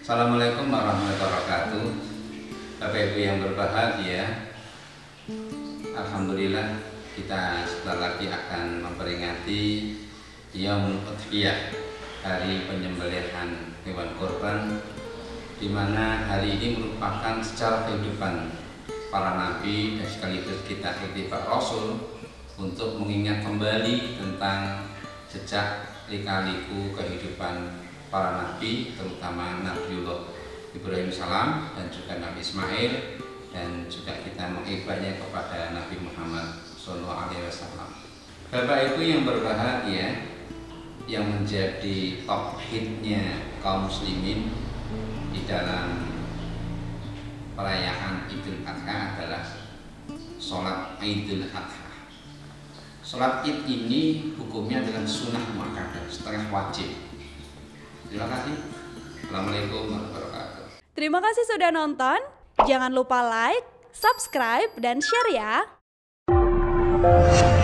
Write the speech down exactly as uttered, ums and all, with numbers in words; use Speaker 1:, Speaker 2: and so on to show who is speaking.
Speaker 1: Assalamualaikum warahmatullahi wabarakatuh. Bapak Ibu yang berbahagia, alhamdulillah kita sebentar lagi akan memperingati Yaumul Udhiyah, hari penyembelihan hewan kurban, di mana hari ini merupakan sejarah kehidupan para nabi dan sekaligus kita iktifak Rasul untuk mengingat kembali tentang jejak lika-liku kehidupan para nabi, terutama Nabiullah Ibrahim salam dan juga Nabi Ismail, dan juga kita mengibadahnya kepada Nabi Muhammad shallallahu alaihi wasallam. Bapak Ibu yang berbahagia, yang menjadi tauhidnya kaum muslimin di dalam perayaan Idul Adha adalah sholat Idul Adha. Sholat Id ini hukumnya adalah sunnah muakkadah, setengah wajib. Terima kasih. Assalamualaikum warahmatullahi wabarakatuh.
Speaker 2: Terima kasih sudah nonton. Jangan lupa like, subscribe, dan share ya.